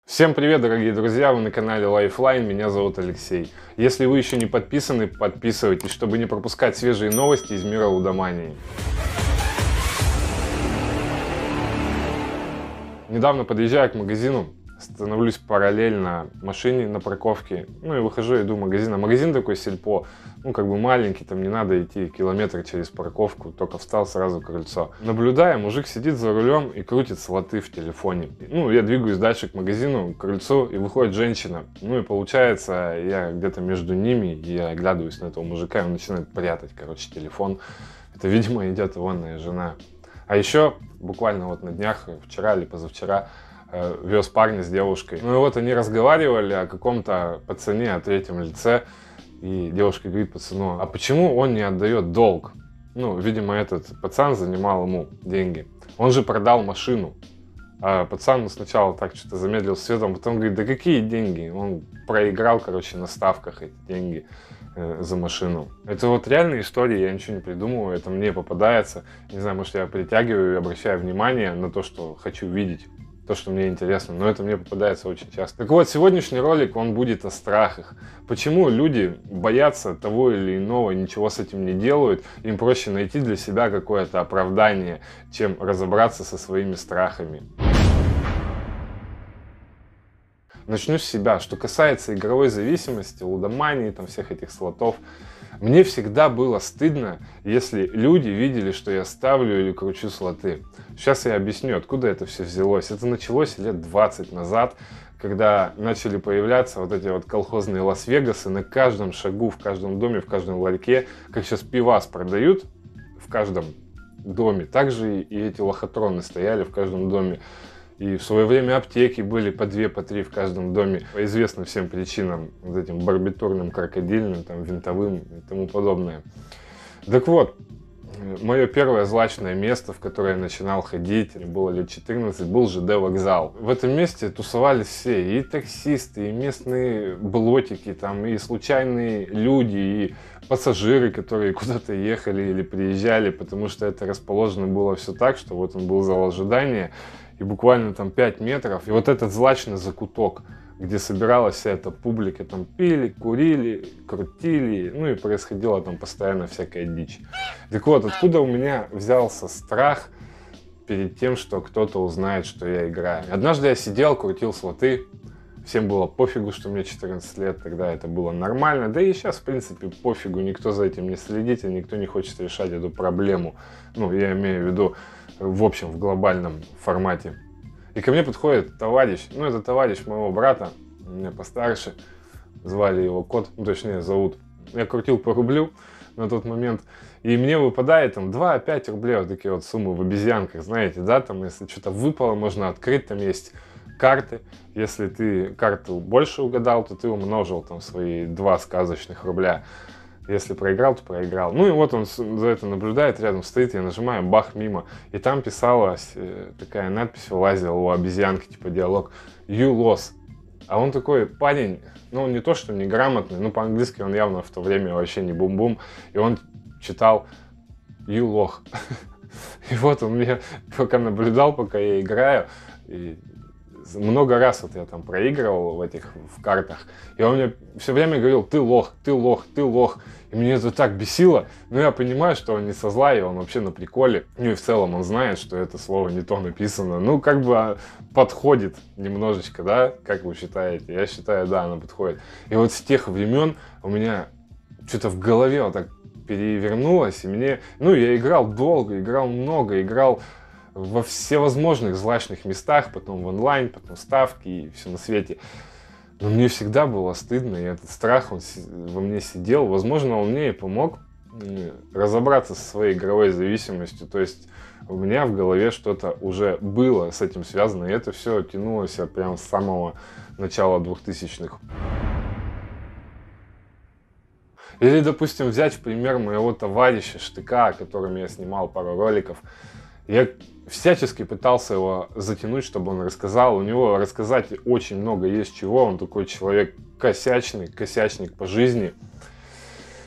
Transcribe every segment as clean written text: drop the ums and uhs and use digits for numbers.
Всем привет, дорогие друзья! Вы на канале Lifeline, меня зовут Алексей. Если вы еще не подписаны, подписывайтесь, чтобы не пропускать свежие новости из мира лудомании. Недавно подъезжаю к магазину, становлюсь параллельно машине на парковке, и выхожу, иду в магазин. А магазин такой сельпо, как бы маленький, там не надо идти километр через парковку, только встал, сразу крыльцо. Наблюдаю, мужик сидит за рулем и крутит слоты в телефоне. Я двигаюсь дальше к магазину, к крыльцу, и выходит женщина. И получается, я где-то между ними, и я оглядываюсь на этого мужика, и он начинает прятать, телефон. Это, видимо, идет ивонная жена. А еще буквально вот на днях, вчера или позавчера, вез парня с девушкой. Они разговаривали о каком-то пацане, о третьем лице. И девушка говорит пацану: а почему он не отдает долг? Видимо, этот пацан занимал ему деньги. Он же продал машину. А пацан сначала так что-то замедлил светом, потом говорит: да какие деньги? Он проиграл, на ставках эти деньги за машину. Это вот реальная история, я ничего не придумываю, это мне попадается. Не знаю, может, я притягиваю и обращаю внимание на то, что хочу видеть, то, что мне интересно, но это мне попадается очень часто. Так вот, сегодняшний ролик, он будет о страхах. Почему люди боятся того или иного, ничего с этим не делают, им проще найти для себя какое-то оправдание, чем разобраться со своими страхами. Начну с себя. Что касается игровой зависимости, лудомании, всех этих слотов, мне всегда было стыдно, если люди видели, что я ставлю или кручу слоты. Сейчас я объясню, откуда это все взялось. Это началось лет 20 назад, когда начали появляться вот эти вот колхозные Лас-Вегасы на каждом шагу, в каждом доме, в каждом ларьке. Как сейчас пивас продают в каждом доме, также и эти лохотроны стояли в каждом доме. И в свое время аптеки были по 2, по 3 в каждом доме. По известным всем причинам, вот этим барбитурным, крокодильным, винтовым и тому подобное. Так вот, мое первое злачное место, в которое я начинал ходить, было лет 14, был ЖД вокзал. В этом месте тусовались все, и таксисты, и местные блотики, и случайные люди, и пассажиры, которые куда-то ехали или приезжали, потому что это расположено было все так, что вот он был зал ожидания, и буквально 5 метров, и вот этот злачный закуток, где собиралась вся эта публика, пили, курили, крутили, и происходила постоянно всякая дичь. Так вот, откуда у меня взялся страх перед тем, что кто-то узнает, что я играю. Однажды я сидел, крутил слоты, всем было пофигу, что мне 14 лет, тогда это было нормально, да и сейчас, в принципе, пофигу, никто за этим не следит, и никто не хочет решать эту проблему. Я имею в виду, в общем, в глобальном формате. И ко мне подходит товарищ, это товарищ моего брата, меня постарше, звали его Кот, точнее зовут. Я крутил по рублю на тот момент, и мне выпадает 2-5 рублей, вот такие вот суммы в обезьянках, знаете, да, если что-то выпало, можно открыть, есть карты. Если ты карту больше угадал, то ты умножил свои 2 сказочных рубля. Если проиграл, то проиграл. И вот он за это наблюдает, рядом стоит, я нажимаю, бах, мимо. И там писалась такая надпись, вылазила у обезьянки, диалог «You lost». А он такой парень, он не то что неграмотный, по-английски он явно в то время вообще не бум-бум. И он читал «You лох». И вот он меня пока наблюдал, пока я играю, и много раз я проигрывал в картах, и он мне все время говорил: ты лох, ты лох, ты лох. И меня это так бесило, но я понимаю, что он не со зла, и он вообще на приколе. И в целом он знает, что это слово не то написано. Подходит немножечко, да? Как вы считаете? Я считаю, да, оно подходит. И вот с тех времен у меня что-то в голове вот так перевернулось, и мне... я играл долго, играл много, играл во всевозможных злачных местах, потом в онлайн, потом ставки и все на свете. Но мне всегда было стыдно, и этот страх, он во мне сидел. Возможно, он мне и помог разобраться со своей игровой зависимостью. То есть у меня в голове что-то уже было с этим связано, и это все тянулось прям с самого начала 2000-х. Или, допустим, взять в пример моего товарища Штыка, о котором я снимал пару роликов. Я всячески пытался его затянуть, чтобы он рассказал. У него рассказать очень много есть чего. Он такой человек косячный, косячник по жизни.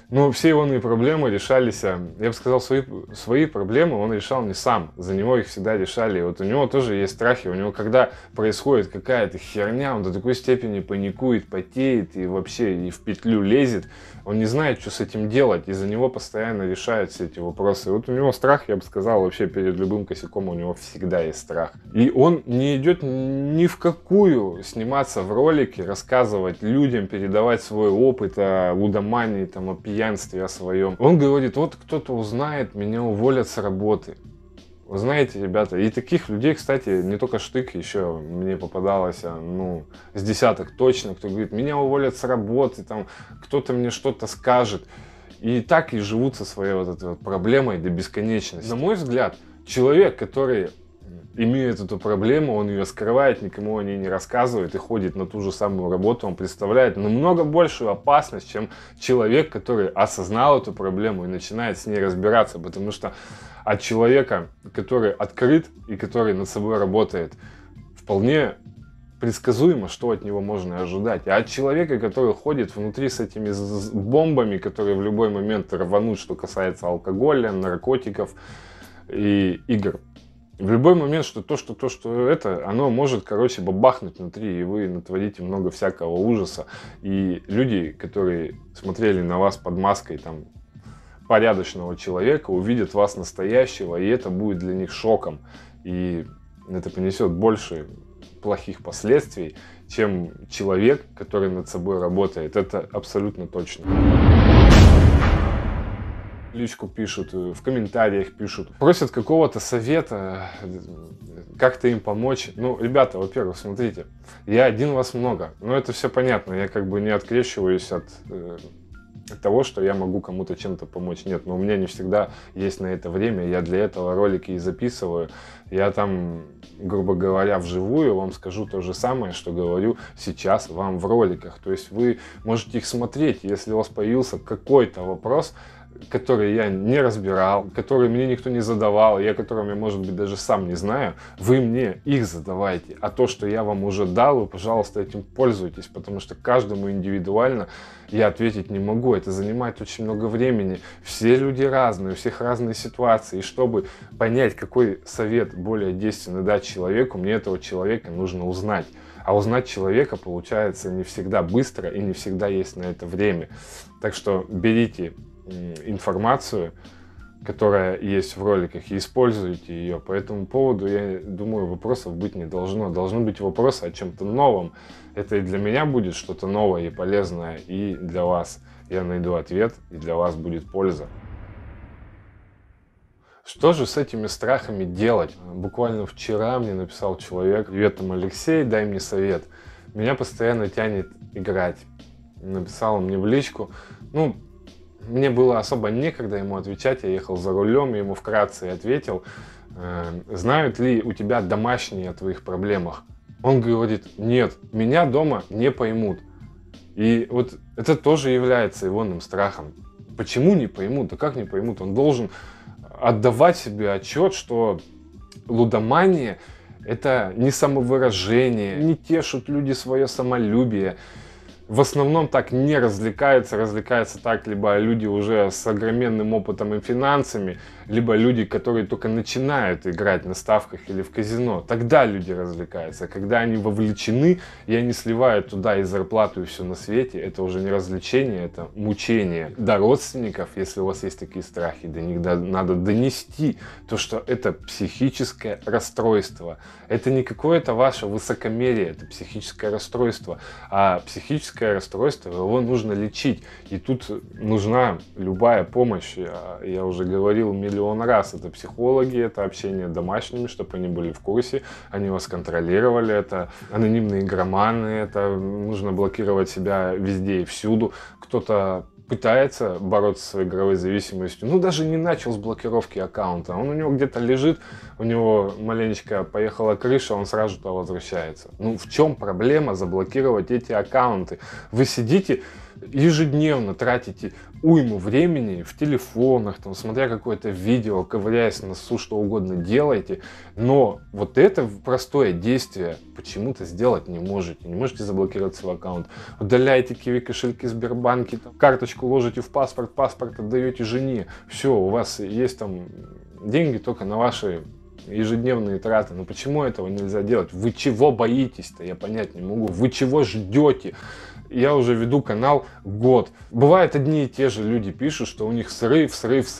Но все его проблемы решались, я бы сказал, свои проблемы он решал не сам. За него их всегда решали. И вот у него тоже есть страхи. У него, когда происходит какая-то херня, он до такой степени паникует, потеет и вообще и в петлю лезет. Он не знает, что с этим делать. И за него постоянно решают все эти вопросы. И вот у него страх, я бы сказал, вообще перед любым косяком у него всегда есть страх. И он не идет ни в какую сниматься в ролике, рассказывать людям, передавать свой опыт о лудомании, там, о пьянстве, о своем. Он говорит, вот кто-то узнает, меня уволят с работы. Вы знаете, ребята, и таких людей, кстати, не только Штык, еще мне попадалось, ну, с десяток точно, кто говорит, меня уволят с работы, там, кто-то мне что-то скажет. И так и живут со своей вот этой вот проблемой до бесконечности. На мой взгляд, человек, который имеет эту проблему, он ее скрывает, никому о ней не рассказывает и ходит на ту же самую работу, он представляет намного большую опасность, чем человек, который осознал эту проблему и начинает с ней разбираться, потому что от человека, который открыт и который над собой работает, вполне предсказуемо, что от него можно ожидать. А от человека, который ходит внутри с этими бомбами, которые в любой момент рванут, что касается алкоголя, наркотиков и игр. В любой момент, оно может, короче, бабахнуть внутри, и вы натворите много всякого ужаса. И люди, которые смотрели на вас под маской, там, порядочного человека, увидят вас настоящего, и это будет для них шоком. И это принесет больше плохих последствий, чем человек, который над собой работает. Это абсолютно точно. Личку пишут, в комментариях пишут, просят какого-то совета, как-то им помочь. Ну, ребята, во-первых, смотрите, я один, вас много, но это все понятно, я как бы не открещиваюсь от того, что я могу кому-то чем-то помочь. Нет, но у меня не всегда есть на это время, я для этого ролики и записываю. Я там, грубо говоря, вживую вам скажу то же самое, что говорю сейчас вам в роликах. То есть вы можете их смотреть, если у вас появился какой-то вопрос, который я не разбирал, который мне никто не задавал, я которым я, может быть, даже сам не знаю, вы мне их задавайте. А то, что я вам уже дал, вы, пожалуйста, этим пользуйтесь, потому что каждому индивидуально я ответить не могу. Это занимает очень много времени. Все люди разные, у всех разные ситуации. И чтобы понять, какой совет более действенный дать человеку, мне этого человека нужно узнать. А узнать человека получается не всегда быстро и не всегда есть на это время. Так что берите информацию, которая есть в роликах, и используйте ее. По этому поводу, я думаю, вопросов быть не должно. Должны быть вопросы о чем-то новом. Это и для меня будет что-то новое и полезное, и для вас. Я найду ответ, и для вас будет польза. Что же с этими страхами делать? Буквально вчера мне написал человек: «Привет, там, Алексей, дай мне совет. Меня постоянно тянет играть». Написал мне в личку. Ну, мне было особо некогда ему отвечать, я ехал за рулем, я ему вкратце ответил: знают ли у тебя домашние о твоих проблемах? Он говорит: нет, меня дома не поймут. И вот это тоже является егоным страхом. Почему не поймут? Да как не поймут? Он должен отдавать себе отчет, что лудомания — это не самовыражение, не тешут люди свое самолюбие. В основном так не развлекаются так либо люди уже с огроменным опытом и финансами, либо люди, которые только начинают играть на ставках или в казино. Тогда люди развлекаются. Когда они вовлечены и они сливают туда и зарплату, и все на свете, это уже не развлечение, это мучение. До родственников, если у вас есть такие страхи, до них надо донести то, что это психическое расстройство. Это не какое-то ваше высокомерие, это психическое расстройство. А психическое расстройство, его нужно лечить. И тут нужна любая помощь. Я уже говорил миллион раз. Это психологи, это общение с домашними, чтобы они были в курсе, они вас контролировали. Это анонимные игроманы, это нужно блокировать себя везде и всюду. Кто-то пытается бороться с своей игровой зависимостью, ну даже не начал с блокировки аккаунта, он у него где-то лежит, у него маленечко поехала крыша, он сразу туда возвращается. Ну в чем проблема заблокировать эти аккаунты? Вы сидите ежедневно тратите уйму времени в телефонах, там, смотря какое-то видео, ковыряясь на носу, что угодно делаете, но вот это простое действие почему-то сделать не можете. Не можете заблокировать свой аккаунт. Удаляете киви кошельки Сбербанки, там, карточку ложите в паспорт, паспорт отдаете жене. Все, у вас есть там деньги только на ваши ежедневные траты. Но почему этого нельзя делать? Вы чего боитесь-то? Я понять не могу. Вы чего ждете? Я уже веду канал год. Бывает, одни и те же люди пишут, что у них срыв.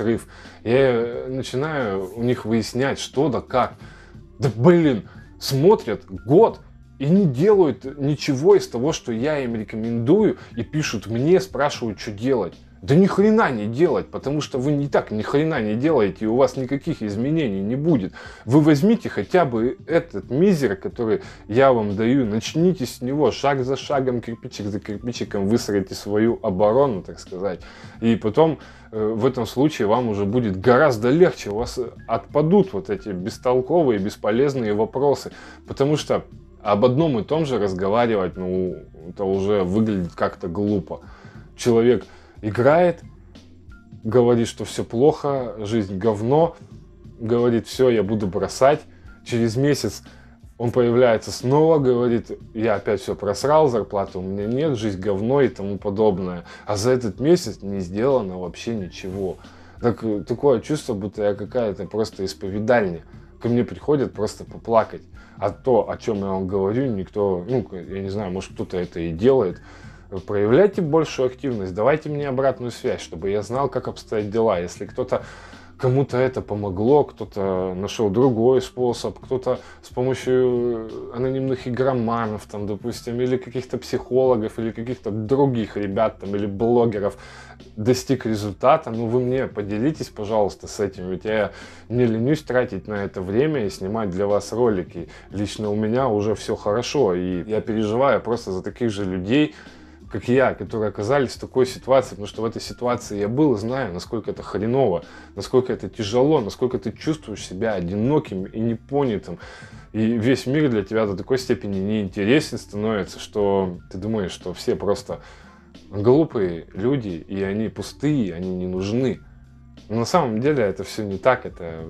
Я начинаю у них выяснять, что да как. Да блин, смотрят год и не делают ничего из того, что я им рекомендую, и пишут мне, спрашивают, что делать. Да ни хрена не делать, потому что вы не так ни хрена не делаете, и у вас никаких изменений не будет. Вы возьмите хотя бы этот мизер, который я вам даю, начните с него, шаг за шагом, кирпичик за кирпичиком выстроите свою оборону, так сказать. И потом в этом случае вам уже будет гораздо легче, у вас отпадут вот эти бестолковые, бесполезные вопросы, потому что об одном и том же разговаривать, ну, это уже выглядит как-то глупо. Человек играет, говорит, что все плохо, жизнь говно, говорит, все, я буду бросать. Через месяц он появляется снова, говорит, я опять все просрал, зарплаты у меня нет, жизнь говно и тому подобное. А за этот месяц не сделано вообще ничего. Такое чувство, будто я какая-то просто исповедальня. Ко мне приходят просто поплакать. А то, о чем я вам говорю, никто, ну, я не знаю, может кто-то это и делает. Проявляйте большую активность, давайте мне обратную связь, чтобы я знал, как обстоят дела. Если кому-то это помогло, кто-то нашел другой способ, кто-то с помощью анонимных игроманов, там, допустим, или каких-то психологов, или каких-то других ребят, там, или блогеров достиг результата, ну вы мне поделитесь, пожалуйста, с этим, ведь я не ленюсь тратить на это время и снимать для вас ролики. Лично у меня уже все хорошо, и я переживаю просто за таких же людей, как я, которые оказались в такой ситуации, потому что в этой ситуации я был и знаю, насколько это хреново, насколько это тяжело, насколько ты чувствуешь себя одиноким и непонятым. И весь мир для тебя до такой степени неинтересен становится, что ты думаешь, что все просто глупые люди, и они пустые, они не нужны. Но на самом деле это все не так, это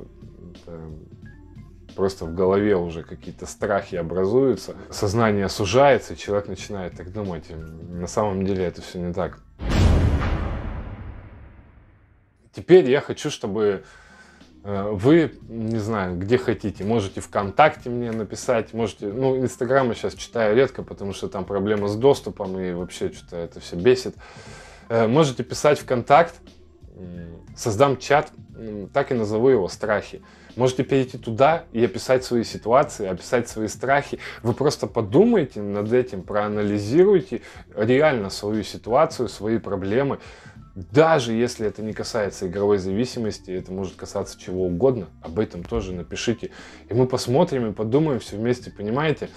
просто в голове уже какие-то страхи образуются, сознание сужается, и человек начинает так думать. На самом деле это все не так. Теперь я хочу, чтобы вы, не знаю, где хотите, можете ВКонтакте мне написать, можете, ну, Инстаграм я сейчас читаю редко, потому что там проблема с доступом и вообще что-то это все бесит. Можете писать ВКонтакт, создам чат, так и назову его «Страхи». Можете перейти туда и описать свои ситуации, описать свои страхи. Вы просто подумайте над этим, проанализируйте реально свою ситуацию, свои проблемы. Даже если это не касается игровой зависимости, это может касаться чего угодно, об этом тоже напишите. И мы посмотрим и подумаем все вместе, понимаете?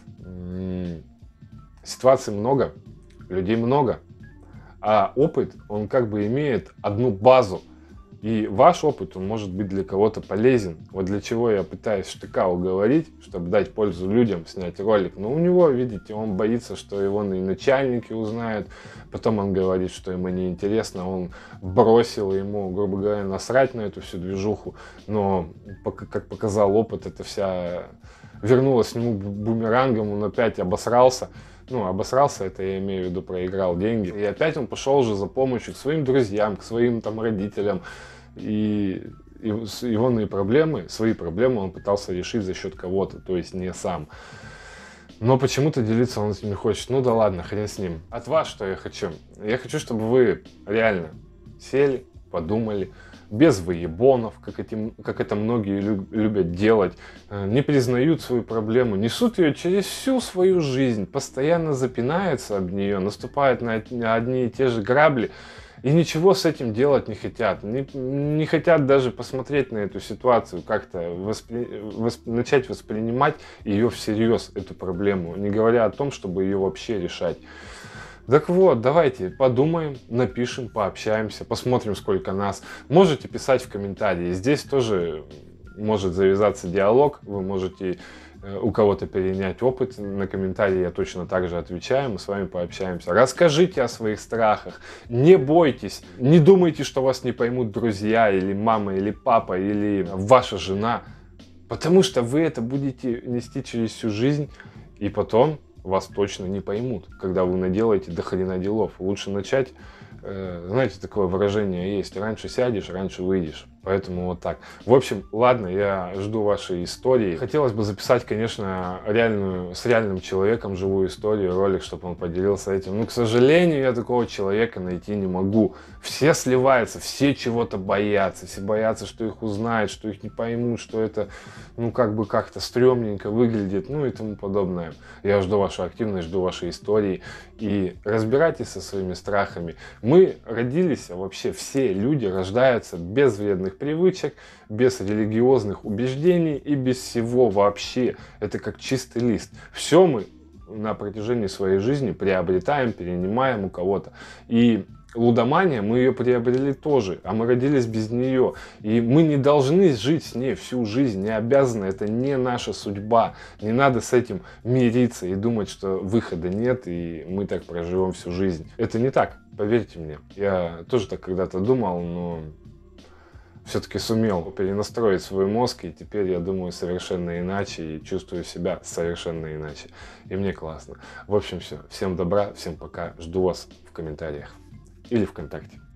Ситуаций много, людей много, а опыт, он как бы имеет одну базу. И ваш опыт, он может быть для кого-то полезен. Вот для чего я пытаюсь Штыка уговорить, чтобы дать пользу людям, снять ролик. Но у него, видите, он боится, что его и начальники узнают. Потом он говорит, что ему неинтересно. Он бросил, ему, грубо говоря, насрать на эту всю движуху. Но, как показал опыт, это вся вернулась к нему бумерангом, он опять обосрался. Ну, обосрался, это я имею в виду, проиграл деньги. И опять он пошел уже за помощью к своим друзьям, к своим там родителям. И его проблемы, свои проблемы он пытался решить за счет кого-то, то есть не сам. Но почему-то делиться он с ним не хочет. Ну да ладно, хрен с ним. От вас что я хочу? Я хочу, чтобы вы реально сели, подумали, без выебонов, как это многие любят делать, не признают свою проблему, несут ее через всю свою жизнь, постоянно запинаются об нее, наступают на одни и те же грабли и ничего с этим делать не хотят. Не хотят даже посмотреть на эту ситуацию, как-то начать воспринимать ее всерьез, эту проблему, не говоря о том, чтобы ее вообще решать. Так вот, давайте подумаем, напишем, пообщаемся, посмотрим, сколько нас. Можете писать в комментарии. Здесь тоже может завязаться диалог. Вы можете у кого-то перенять опыт, на комментарии я точно так же отвечаю, мы с вами пообщаемся. Расскажите о своих страхах, не бойтесь, не думайте, что вас не поймут друзья, или мама, или папа, или ваша жена, потому что вы это будете нести через всю жизнь, и потом вас точно не поймут, когда вы наделаете до хрена делов. Лучше начать, знаете, такое выражение есть: раньше сядешь, раньше выйдешь. Поэтому вот так. В общем, ладно, я жду вашей истории. Хотелось бы записать, конечно, с реальным человеком живую историю, ролик, чтобы он поделился этим. Но, к сожалению, я такого человека найти не могу. Все сливаются, все чего-то боятся. Все боятся, что их узнают, что их не поймут, что это, ну, как бы как-то стрёмненько выглядит, ну и тому подобное. Я жду вашу активность, жду вашей истории. И разбирайтесь со своими страхами. Мы родились, а вообще все люди рождаются без вредных привычек, без религиозных убеждений и без всего вообще. Это как чистый лист. Все мы на протяжении своей жизни приобретаем, перенимаем у кого-то. И лудомания, мы ее приобрели тоже, а мы родились без нее. И мы не должны жить с ней всю жизнь, не обязаны, это не наша судьба. Не надо с этим мириться и думать, что выхода нет, и мы так проживем всю жизнь. Это не так, поверьте мне. Я тоже так когда-то думал, но все-таки сумел перенастроить свой мозг, и теперь я думаю совершенно иначе, и чувствую себя совершенно иначе. И мне классно. В общем, все. Всем добра, всем пока. Жду вас в комментариях или ВКонтакте.